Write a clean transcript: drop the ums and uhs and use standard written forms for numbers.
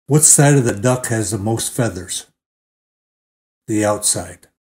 What side of the duck has the most feathers? The outside.